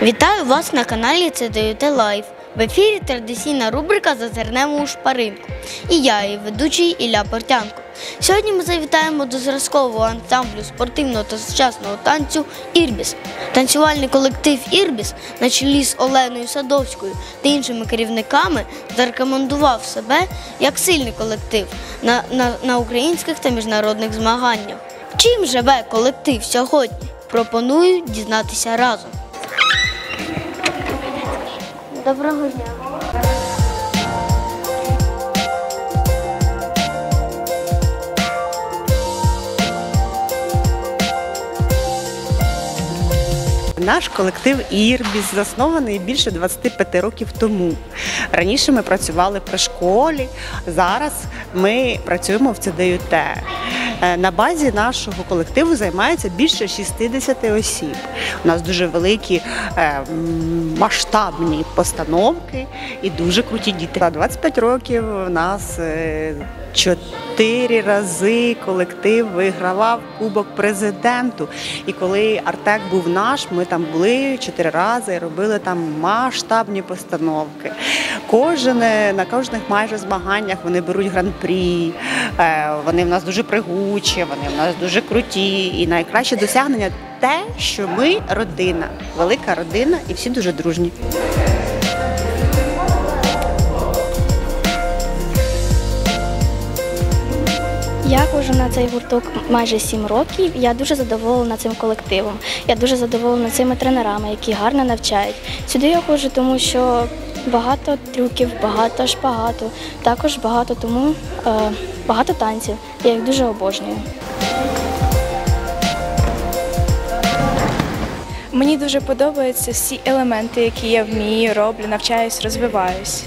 Вітаю вас на каналі ЦДЮТ Лайв. В ефірі традиційна рубрика «Зазирнемо у шпаринку». І я, її ведучий Ілля Портянко. Сьогодні ми завітаємо до зразкового ансамблю спортивного та сучасного танцю «Ірбіс». Танцювальний колектив «Ірбіс» на чолі з Оленою Садовською та іншими керівниками зарекомендував себе як сильний колектив на українських та міжнародних змаганнях. Чим живе колектив сьогодні? Пропоную дізнатися разом. Доброго дня. Наш колектив «Ірбіс» заснований більше 25 років тому. Раніше ми працювали при школі, зараз ми працюємо в ЦДЮТ. На базі нашого колективу займається більше 60 осіб. У нас дуже великі масштабні постановки і дуже круті діти. За 25 років у нас 4 рази колектив вигравав Кубок Президенту. І коли Артек був наш, ми там були 4 рази і робили там масштабні постановки. На кожних майже змаганнях вони беруть гран-прі, вони в нас дуже пригучі, вони в нас дуже круті. І найкраще досягнення – те, що ми родина, велика родина і всі дуже дружні. Я ходжу на цей гурток майже 7 років. Я дуже задоволена цим колективом. Я дуже задоволена цими тренерами, які гарно навчають. Сюди я ходжу, тому що багато трюків, багато шпагату, також багато танців. Я їх дуже обожнюю. Мені дуже подобаються всі елементи, які я вмію, роблю, навчаюсь, розвиваюсь.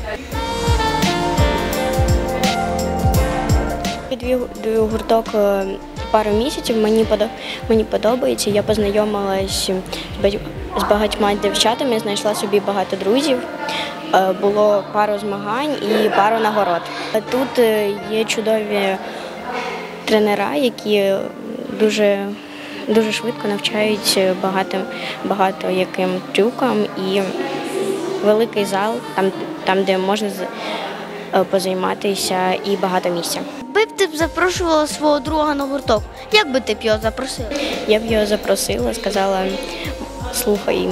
Відвідую гурток пару місяців, мені подобається, я познайомилась з багатьма дівчатами, знайшла собі багато друзів, було пару змагань і пару нагород. Тут є чудові тренера, які дуже швидко навчають багато яким трюкам, і великий зал, там де можна позайматися, і багато місця. Якби б ти запрошувала свого друга на гурток, як би ти б його запросила? Я б його запросила, сказала: слухай,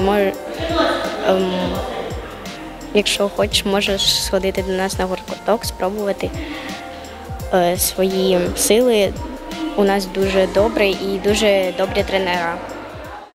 якщо хочеш, можеш сходити до нас на гурток, спробувати свої сили. У нас дуже добрі і дуже добрі тренера.